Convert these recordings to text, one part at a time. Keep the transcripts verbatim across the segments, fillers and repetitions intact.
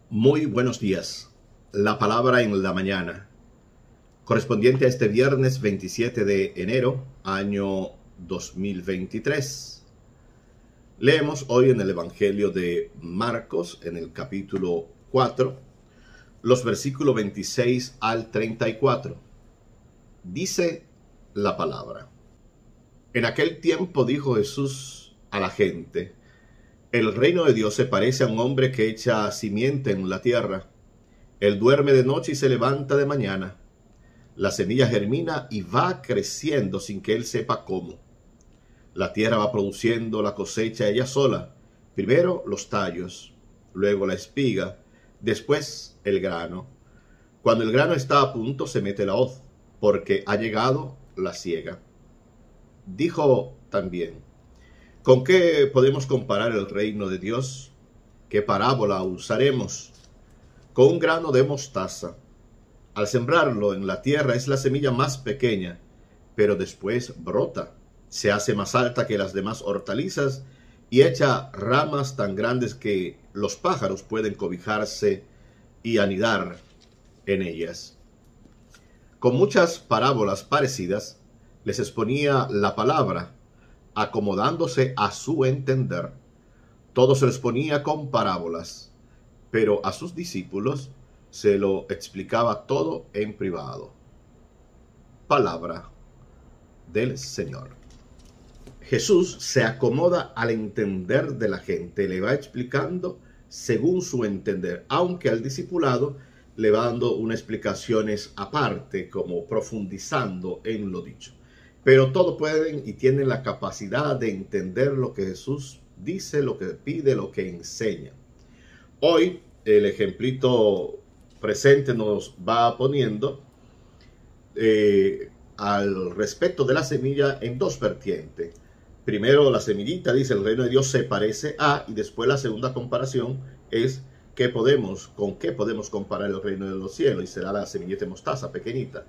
Muy buenos días. La palabra en la mañana, correspondiente a este viernes veintisiete de enero, año dos mil veintitrés. Leemos hoy en el Evangelio de Marcos, en el capítulo cuatro, los versículos veintiséis al treinta y cuatro. Dice la palabra: En aquel tiempo dijo Jesús a la gente: El reino de Dios se parece a un hombre que echa simiente en la tierra. Él duerme de noche y se levanta de mañana. La semilla germina y va creciendo sin que él sepa cómo. La tierra va produciendo la cosecha ella sola. Primero los tallos, luego la espiga, después el grano. Cuando el grano está a punto se mete la hoz, porque ha llegado la siega. Dijo también: ¿Con qué podemos comparar el reino de Dios? ¿Qué parábola usaremos? Con un grano de mostaza. Al sembrarlo en la tierra es la semilla más pequeña, pero después brota, se hace más alta que las demás hortalizas y echa ramas tan grandes que los pájaros pueden cobijarse y anidar en ellas. Con muchas parábolas parecidas les exponía la palabra, acomodándose a su entender. Todo se les ponía con parábolas, pero a sus discípulos se lo explicaba todo en privado. Palabra del Señor. Jesús se acomoda al entender de la gente, le va explicando según su entender, aunque al discipulado le va dando unas explicaciones aparte, como profundizando en lo dicho. Pero todos pueden y tienen la capacidad de entender lo que Jesús dice, lo que pide, lo que enseña. Hoy el ejemplito presente nos va poniendo eh, al respecto de la semilla en dos vertientes. Primero, la semillita dice: el reino de Dios se parece a, y después la segunda comparación es ¿qué podemos, con qué podemos comparar el reino de los cielos? Y será la semillita de mostaza pequeñita.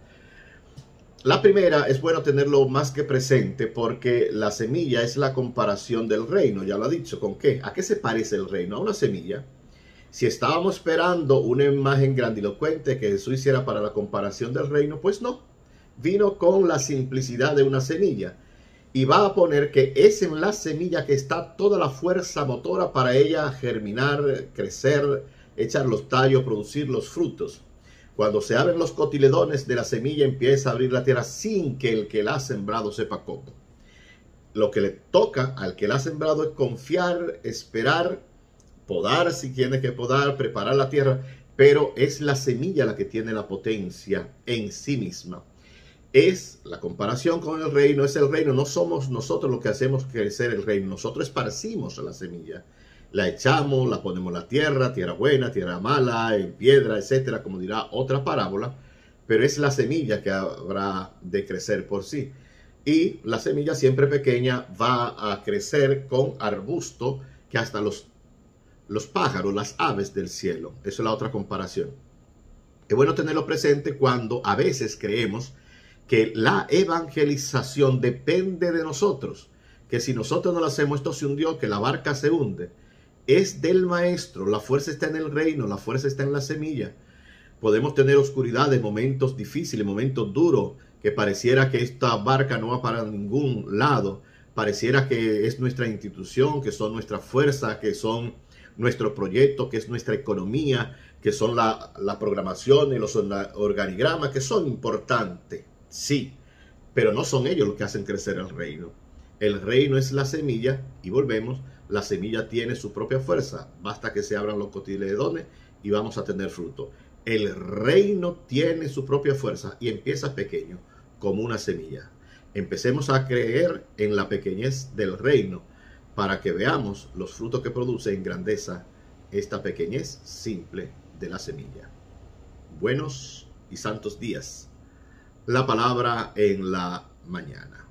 La primera es bueno tenerlo más que presente porque la semilla es la comparación del reino, ya lo ha dicho. ¿Con qué? ¿A qué se parece el reino? A una semilla. Si estábamos esperando una imagen grandilocuente que Jesús hiciera para la comparación del reino, pues no. Vino con la simplicidad de una semilla y va a poner que es en la semilla que está toda la fuerza motora para ella germinar, crecer, echar los tallos, producir los frutos. Cuando se abren los cotiledones de la semilla, empieza a abrir la tierra sin que el que la ha sembrado sepa cómo. Lo que le toca al que la ha sembrado es confiar, esperar, podar si tiene que podar, preparar la tierra, pero es la semilla la que tiene la potencia en sí misma. Es la comparación con el reino, es el reino. No somos nosotros los que hacemos crecer el reino, nosotros esparcimos la semilla. La echamos, la ponemos en la tierra, tierra buena, tierra mala, en piedra, etcétera, como dirá otra parábola, pero es la semilla que habrá de crecer por sí. Y la semilla siempre pequeña va a crecer con arbusto que hasta los, los pájaros, las aves del cielo. Eso es la otra comparación. Es bueno tenerlo presente cuando a veces creemos que la evangelización depende de nosotros, que si nosotros no lo hacemos, esto se hundió, que la barca se hunde. Es del maestro, la fuerza está en el reino, la fuerza está en la semilla. Podemos tener oscuridades, momentos difíciles, momentos duros, que pareciera que esta barca no va para ningún lado, pareciera que es nuestra institución, que son nuestra fuerza, que son nuestro proyecto, que es nuestra economía, que son la, la programación y los organigramas, que son importantes, sí, pero no son ellos los que hacen crecer el reino. El reino es la semilla y volvemos, la semilla tiene su propia fuerza. Basta que se abran los cotiledones y vamos a tener fruto. El reino tiene su propia fuerza y empieza pequeño, como una semilla. Empecemos a creer en la pequeñez del reino para que veamos los frutos que produce en grandeza esta pequeñez simple de la semilla. Buenos y santos días. La palabra en la mañana.